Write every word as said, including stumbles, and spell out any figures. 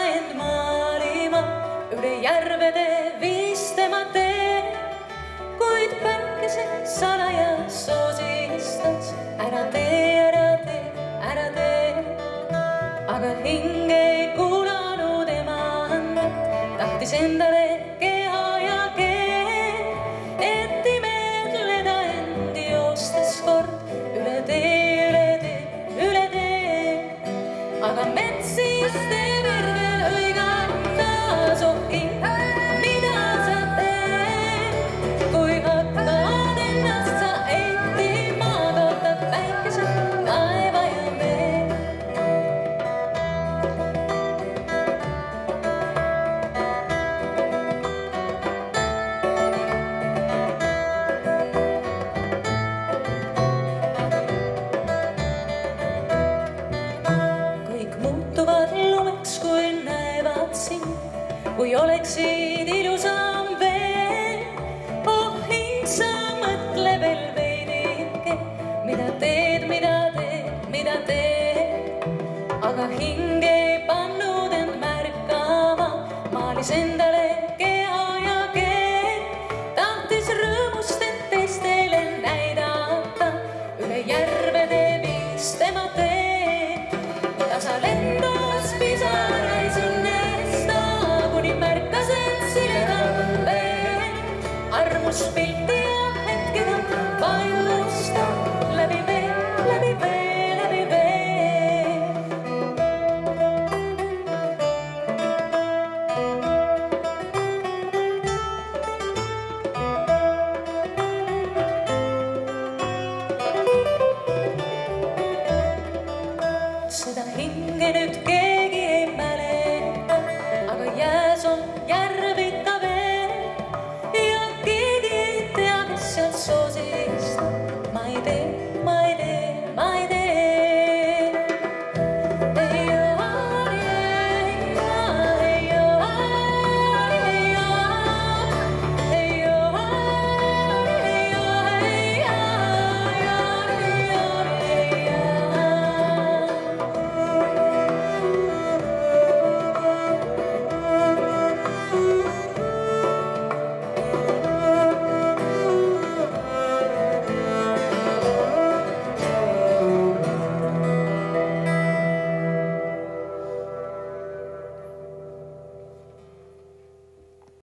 end maalima, üle järvede viis tema tee, kuid päikese salaja soosistas. Ära tee, ära tee, ära tee, aga hing ei kuulanud ema annet, tahtis endale keha ja keel, et imetleda end joostes kord üle tee, üle tee, üle tee. Aga mets siis teeb irvel hõigatas, oh hing, mida sa teed, kui hakkad ennast sa eitima, kaotad päikese, taeva ja vee. Kõik muutuvad lumeks, kui näevad sind, kui oleksid ilusam veel. Oh hing, sa mõtle veel veidike, mida teed, mida teed, mida teed. Aga hing ei pannud end märkama, maalis end